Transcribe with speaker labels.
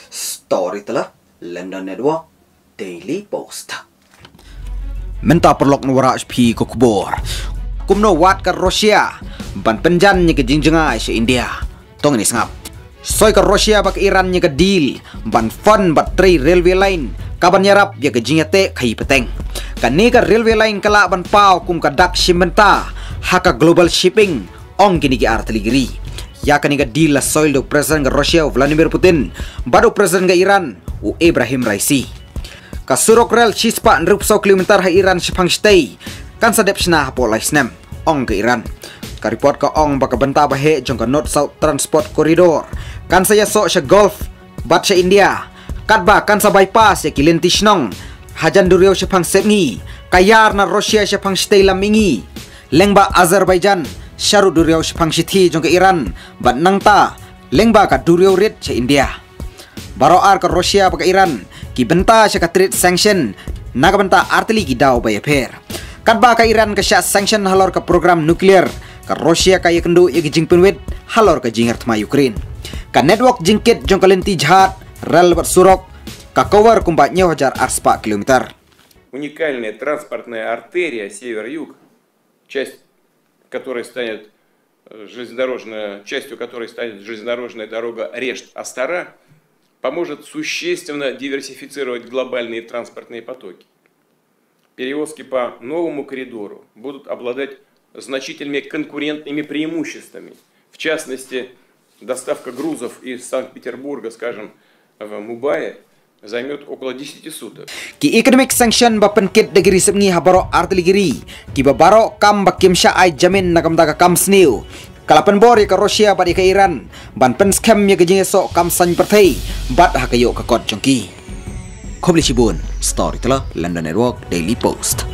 Speaker 1: Story telah London Network Daily Post. Menta perlok nuara HP ko kubor. Kumno wat ka Rusia ban penjan nya ke jingjengai se India. Tong ni sangap. Soy ka Rusia bak Iran nya ke deal ban fund bat tri railway line kaban yarap ya ke jingyate khai peteng. Kani ka railway line kala ban pau kum ka dak shimenta haka global shipping ong kini ki artiligiri. Ya kani ka deal la soil do president ka Rusia Vladimir Putin bado president ka Iran u Ibrahim Raisi. Kasurok rel chispa nrup 100 kilometer ha Iran shipang stay kan sadep sna hapo laisnem ong ke Iran. Ka report ka ong baka benta bahe jong ka North South Transport Corridor kan saya sok sa Gulf bat sa India kat ba kan sa bypass ya kilin tishnong hajan duryo shipang sepngi kayar na Rusia shipang stay lamingi lengba Azerbaijan sharu duryo shipang shithi jong ke Iran bat nangta lengba ka duryo rit sa India. Baro ar ka Rusia baka Iran ki benta sa ka trade sanction naga benta artili ki daw bay affair. Kat ba ka Iran ka sya sanction halor ka program nuklear ka Rusia ka yakendu ya jingpin wet halor ka jingar tma Ukraine. Ka network jingkit jong kalenti jahat rel bat surok ka cover kumbat nyo hajar arspa kilometer.
Speaker 2: Уникальная транспортная артерия север-юг, частью которой станет железнодорожная дорога Решт-Астара, поможет существенно диверсифицировать глобальные транспортные потоки. Перевозки по новому коридору будут обладать значительными конкурентными преимуществами. В частности, доставка грузов из Санкт-Петербурга, скажем, в Мубае, займет около 10 суток.
Speaker 1: Ki economic sanction ba penkit dagiri sebngi habaro artiligiri ki babaro kam ba kimsha ai jamin nagam daga kam sniu kalapan bor ya ka Rusia ba di ka Iran ban pen scam ya ke jingeso kam san perthei bat ha kayo ka kot jongki. Khobli Shibun, Story telah London Network Daily Post.